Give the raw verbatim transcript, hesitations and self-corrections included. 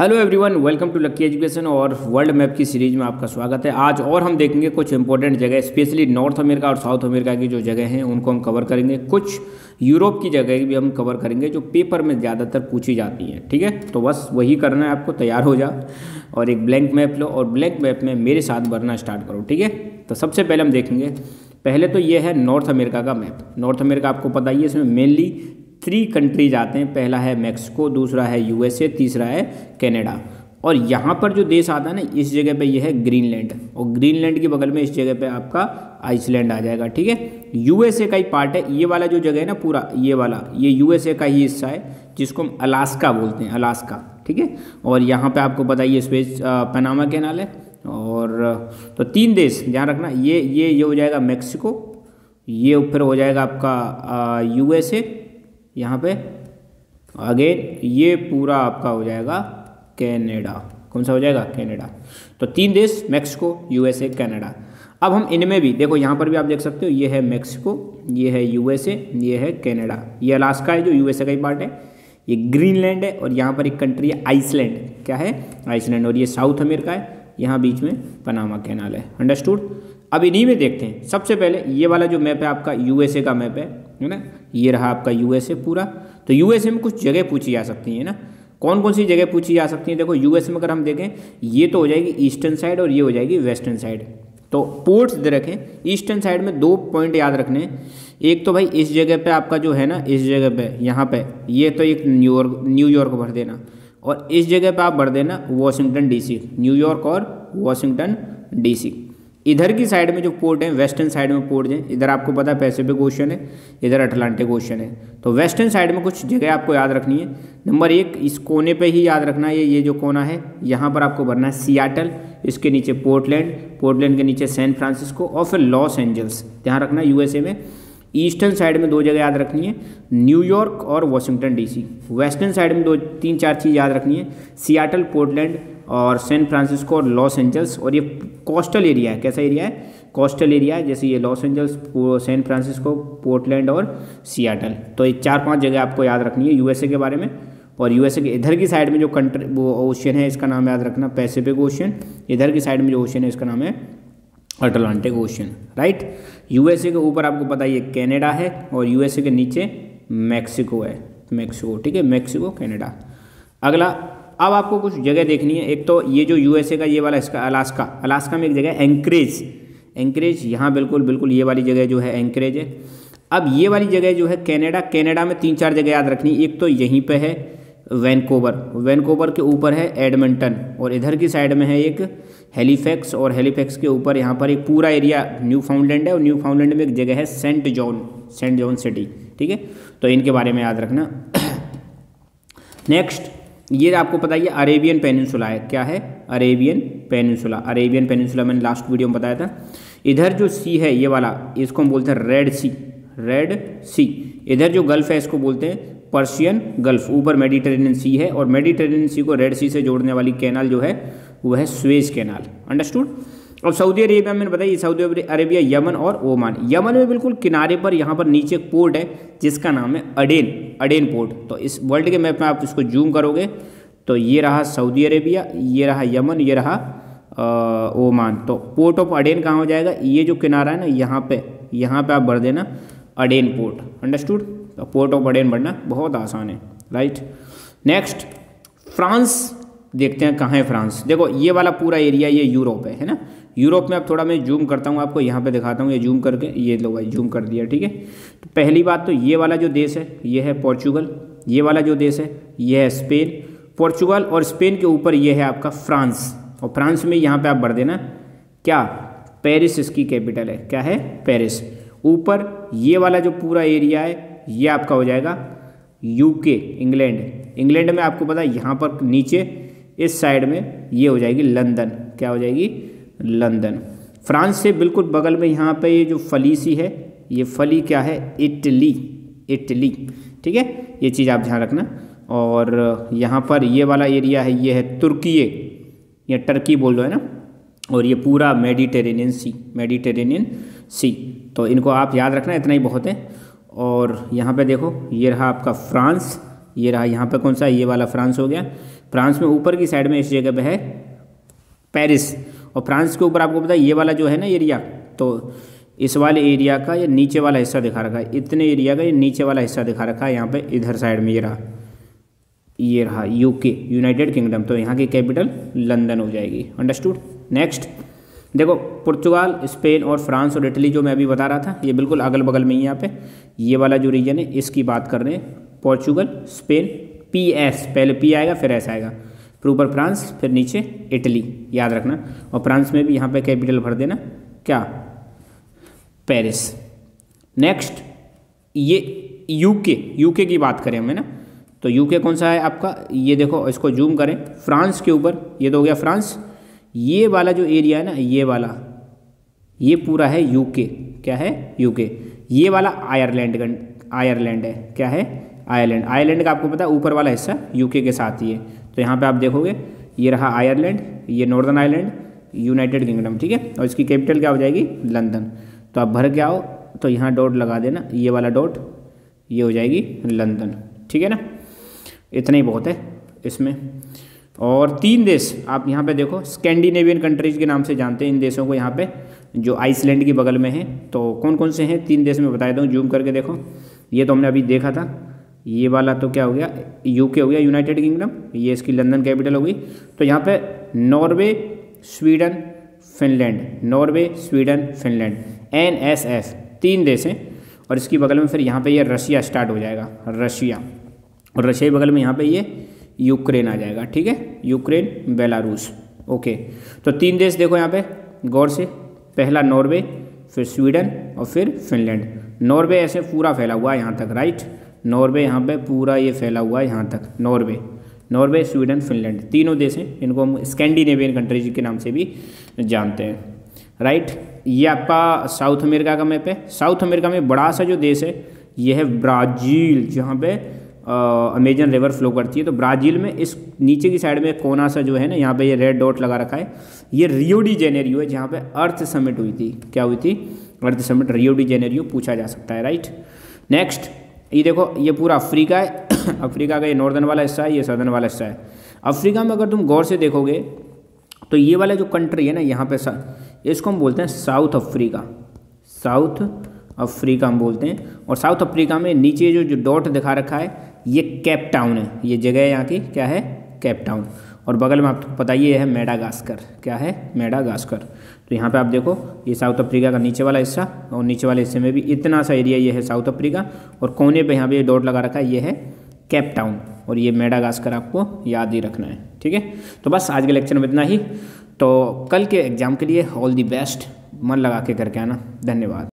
Hello everyone, welcome to lucky education और world map की series में आपका स्वागत है। आज और हम देखेंगे कुछ इंपॉर्टेंट जगह, स्पेशली नॉर्थ अमेरिका और साउथ अमेरिका की जो जगह हैं उनको हम कवर करेंगे। कुछ यूरोप की जगह भी हम कवर करेंगे जो पेपर में ज़्यादातर पूछी जाती हैं। ठीक है, तो बस वही करना है आपको। तैयार हो जा और एक ब्लैंक मैप लो और ब्लैंक मैप में मेरे साथ भरना स्टार्ट करो। ठीक है, तो सबसे पहले हम देखेंगे, पहले तो ये है नॉर्थ अमेरिका का मैप। नॉर्थ अमेरिका आपको पता ही है, इसमें मेनली थ्री कंट्रीज आते हैं। पहला है मैक्सिको, दूसरा है यूएसए, तीसरा है कनाडा। और यहाँ पर जो देश आता है ना, इस जगह पे ये है ग्रीनलैंड, और ग्रीनलैंड के बगल में इस जगह पे आपका आइसलैंड आ जाएगा। ठीक है, यूएसए का ही पार्ट है ये वाला जो जगह है ना, पूरा ये वाला, ये यूएसए का ही हिस्सा है जिसको हम अलास्का बोलते हैं, अलास्का। ठीक है, और यहाँ पे आपको पता ही है स्वेज पनामा कैनाल है। और तो तीन देश ध्यान रखना, ये ये ये हो जाएगा मैक्सिको, ये फिर हो जाएगा आपका यूएसए, यहाँ पे अगेन ये पूरा आपका हो जाएगा कनाडा। कौन सा हो जाएगा? कनाडा। तो तीन देश, मैक्सिको, यूएसए, कनाडा। अब हम इनमें भी देखो, यहाँ पर भी आप देख सकते हो, ये है मैक्सिको, ये है यूएसए, ये है कनाडा। ये अलास्का है जो यूएसए का ही पार्ट है, ये ग्रीनलैंड है, और यहाँ पर एक कंट्री है आइसलैंड। क्या है? आइसलैंड। और ये साउथ अमेरिका है, यहाँ बीच में पनामा कैनाल है। अंडरस्टूड। अब इन्हीं में देखते हैं। सबसे पहले ये वाला जो मैप है आपका यूएसए का मैप है, है ना, ये रहा आपका यूएसए पूरा। तो यूएसए में कुछ जगह पूछी जा सकती है ना। कौन कौन सी जगह पूछी जा सकती है? देखो यूएसए में अगर हम देखें, ये तो हो जाएगी ईस्टर्न साइड और ये हो जाएगी वेस्टर्न साइड। तो पोर्ट्स दे रखें ईस्टर्न साइड में, दो पॉइंट याद रखने हैं। एक तो भाई इस जगह पे आपका जो है ना, इस जगह पे यहाँ पे ये तो एक न्यूयॉर्क, न्यूयॉर्क भर देना, और इस जगह पे आप भर देना वाशिंगटन डीसी, न्यूयॉर्क और वाशिंगटन डीसी। इधर की साइड में जो पोर्ट है, वेस्टर्न साइड में पोर्ट है, इधर आपको पता है पैसिफिक ओशन है, इधर अटलांटिक ओशन है। तो वेस्टर्न साइड में कुछ जगह आपको याद रखनी है। नंबर एक, इस कोने पे ही याद रखना है, ये ये जो कोना है यहाँ पर आपको भरना है सियाटल, इसके नीचे पोर्टलैंड, पोर्टलैंड के नीचे सैन फ्रांसिस्को, और फिर लॉस एंजल्स। ध्यान रखना यूएसए में ईस्टर्न साइड में दो जगह याद रखनी है, न्यूयॉर्क और वाशिंगटन डीसी। वेस्टर्न साइड में दो तीन चार चीज़ याद रखनी है, सियाटल, पोर्टलैंड और सैन फ्रांसिस्को और लॉस एंजल्स। और ये कोस्टल एरिया है। कैसा एरिया है? कोस्टल एरिया है, जैसे ये Los Angeles, San Francisco, Portland और सियाटल। तो ये चार पांच जगह आपको याद रखनी है यूएसए के बारे में। और यूएसए के इधर की साइड में जो कंट्री वो ओशन है, इसका नाम याद रखना पैसिफिक ओशन। इधर की साइड में जो ओशन है, इसका नाम है अटलांटिक ओशन। राइट। यूएसए के ऊपर आपको पता है ये कनाडा है, और यूएसए के नीचे मैक्सिको है, मैक्सिको। ठीक है, मैक्सिको, कनाडा। अगला, अब आपको कुछ जगह देखनी है। एक तो ये जो यूएसए का ये वाला, इसका अलास्का, अलास्का में एक जगह एंकरेज, एंकरेज यहाँ बिल्कुल बिल्कुल ये वाली जगह जो है एंकरेज है। अब ये वाली जगह जो है कनाडा, कनाडा में तीन चार जगह याद रखनी। एक तो यहीं पे है वैनकूवर, वैनकूवर के ऊपर है एडमंटन, और इधर की साइड में है एक हेलीफैक्स, और हेलीफैक्स के ऊपर यहाँ पर एक पूरा एरिया न्यू फाउंडलैंड है, और न्यू फाउंडलैंड में एक जगह है Saint John, Saint John city. ठीक है, तो इनके बारे में याद रखना। नेक्स्ट, ये आपको पता है अरेबियन पेनिनसुला है। क्या है? Arabian peninsula. अरेबियन पेनिनसुला मैंने लास्ट वीडियो में बताया था। इधर जो सी है ये वाला, इसको हम बोलते हैं रेड सी, रेड सी। इधर जो गल्फ है इसको बोलते हैं पर्शियन गल्फ। ऊपर मेडिटेरेनियन सी है, और मेडिटेरेनियन सी को रेड सी से जोड़ने वाली कैनाल जो है वो है सुएज कैनाल। अंडरस्टूड। अब सऊदी अरेबिया में बताइए, सऊदी अरेबिया, यमन और ओमान। यमन में बिल्कुल किनारे पर यहाँ पर नीचे एक पोर्ट है जिसका नाम है अडेन, अडेन पोर्ट। तो इस वर्ल्ड के मैप में आप इसको जूम करोगे तो ये रहा सऊदी अरेबिया, ये रहा यमन, ये रहा आ, ओमान। तो पोर्ट ऑफ अडेन कहाँ हो जाएगा? ये जो किनारा है ना, यहाँ पे, यहाँ पे आप भर देना अडेन पोर्ट। अंडरस्टूड। तो पोर्ट ऑफ अडेन भरना बहुत आसान है। राइट। नेक्स्ट, फ्रांस देखते हैं। कहाँ है फ्रांस? देखो ये वाला पूरा एरिया ये यूरोप है, है ना। यूरोप में अब थोड़ा मैं जूम करता हूँ, आपको यहाँ पे दिखाता हूँ, ये जूम करके, ये लो भाई जूम कर दिया। ठीक है, तो पहली बात तो ये वाला जो देश है ये है पोर्चुगल, ये वाला जो देश है ये है स्पेन। पोर्चुगल और स्पेन के ऊपर ये है आपका फ्रांस, और फ्रांस में यहाँ पे आप भर देना क्या? पेरिस इसकी कैपिटल है। क्या है? पेरिस। ऊपर ये वाला जो पूरा एरिया है ये आपका हो जाएगा यूके, इंग्लैंड। इंग्लैंड में आपको पता है यहाँ पर नीचे इस साइड में ये हो जाएगी लंदन। क्या हो जाएगी? लंदन। फ्रांस से बिल्कुल बगल में यहाँ पे ये जो फली सी है, ये फली क्या है? Italy, Italy. ठीक है, ये चीज़ आप ध्यान रखना। और यहाँ पर ये वाला एरिया है, ये है तुर्की, या टर्की बोल दो, है ना। और ये पूरा मेडिटेरेनियन सी, मेडिटेरेनियन सी। तो इनको आप याद रखना, इतना ही बहुत है। और यहाँ पे देखो ये रहा आपका फ्रांस, ये रहा यहाँ पे कौन सा? ये वाला फ्रांस हो गया। फ्रांस में ऊपर की साइड में इस जगह पे है पेरिस, और फ्रांस के ऊपर आपको पता है ये वाला जो है ना एरिया, तो इस वाले एरिया का ये नीचे वाला हिस्सा दिखा रखा है, इतने एरिया का ये नीचे वाला हिस्सा दिखा रखा है यहाँ पे इधर साइड में, ये रहा ये रहा यूके, यूनाइटेड किंगडम। तो यहाँ की कैपिटल लंदन हो जाएगी। अंडरस्टूड। नेक्स्ट देखो, पुर्तगाल, स्पेन और फ्रांस और इटली जो मैं अभी बता रहा था, ये बिल्कुल अगल बगल में ही यहाँ पे ये वाला जो रीजन है इसकी बात कर रहे हैं। पोर्चुगल, स्पेन, पी एस, पहले पी आएगा फिर एस आएगा, फिर ऊपर फ्रांस, फिर नीचे इटली, याद रखना। और फ्रांस में भी यहाँ पे कैपिटल भर देना क्या, पेरिस। नेक्स्ट ये यूके, यूके की बात करें हमें ना, तो यूके कौन सा है आपका, ये देखो इसको जूम करें, फ्रांस के ऊपर ये तो हो गया फ्रांस, ये वाला जो एरिया है ना, ये वाला ये पूरा है यूके, क्या है यूके। ये वाला आयरलैंड, आयरलैंड है, क्या है आयरलैंड। आयरलैंड का आपको पता है ऊपर वाला हिस्सा यूके के साथ ही है। तो यहाँ पे आप देखोगे ये रहा आयरलैंड, ये नॉर्दर्न आयरलैंड, यूनाइटेड किंगडम, ठीक है। और इसकी कैपिटल क्या हो जाएगी, लंदन। तो आप भर के आओ तो यहाँ डॉट लगा देना, ये वाला डॉट, ये हो जाएगी लंदन, ठीक है ना। इतना ही बहुत है इसमें। और तीन देश आप यहाँ पे देखो, स्कैंडिनेवियन कंट्रीज के नाम से जानते हैं इन देशों को, यहाँ पे जो आइसलैंड की बगल में है। तो कौन कौन से हैं तीन देश में बता देता हूँ, जूम करके देखो। ये तो हमने अभी देखा था, ये वाला तो क्या हो गया, यूके हो गया, यूनाइटेड किंगडम, ये इसकी लंदन कैपिटल होगी। तो यहाँ पे Norway, Sweden, Finland, Norway, Sweden, Finland, N S F, तीन देश हैं। और इसकी बगल में फिर यहाँ पे ये रशिया स्टार्ट हो जाएगा, रशिया। और रशिया के बगल में यहाँ पे ये यूक्रेन आ जाएगा, ठीक है, यूक्रेन, बेलारूस। ओके, तो तीन देश देखो यहाँ पे गौर से, पहला नॉर्वे, फिर स्वीडन और फिर फिनलैंड। नॉर्वे ऐसे पूरा फैला हुआ है यहाँ तक, राइट, नॉर्वे यहाँ पे पूरा ये फैला हुआ है यहाँ तक, नॉर्वे, नॉर्वे, स्वीडन, फिनलैंड, तीनों देश हैं। इनको हम स्कैंडिनेवियन कंट्रीज के नाम से भी जानते हैं, राइट। ये आपका साउथ अमेरिका का मैप है। साउथ अमेरिका में बड़ा सा जो देश है ये है ब्राज़ील, जहाँ पे अमेजन रिवर फ्लो करती है। तो ब्राज़ील में इस नीचे की साइड में कोना सा जो है ना, यहाँ पे ये रेड डॉट लगा रखा है, ये रियो डी जेनेरियो है, जहाँ पे अर्थ समिट हुई थी। क्या हुई थी, Earth Summit, Rio de Janeiro पूछा जा सकता है, राइट। नेक्स्ट ये देखो, ये पूरा अफ्रीका है। अफ्रीका का ये नॉर्दर्न वाला हिस्सा है, ये सदर्न वाला हिस्सा है। अफ्रीका में अगर तुम गौर से देखोगे तो ये वाला जो कंट्री है ना यहाँ पे, इसको हम बोलते हैं साउथ अफ्रीका, साउथ अफ्रीका हम बोलते हैं। और साउथ अफ्रीका में नीचे जो जो डॉट दिखा रखा है ये केप टाउन है, ये जगह है यहाँ की, क्या है, केप टाउन। और बगल में आपको पता ही है मेडागास्कर, क्या है, मेडागास्कर। तो यहाँ पे आप देखो ये साउथ अफ्रीका का नीचे वाला हिस्सा, और नीचे वाले हिस्से में भी इतना सा एरिया ये है साउथ अफ्रीका, और कोने पे यहाँ पे ये डॉट लगा रखा है, ये है केप टाउन, और ये मेडागास्कर आपको याद ही रखना है, ठीक है। तो बस आज के लेक्चर में इतना ही। तो कल के एग्जाम के लिए ऑल दी बेस्ट, मन लगा के करके आना। धन्यवाद।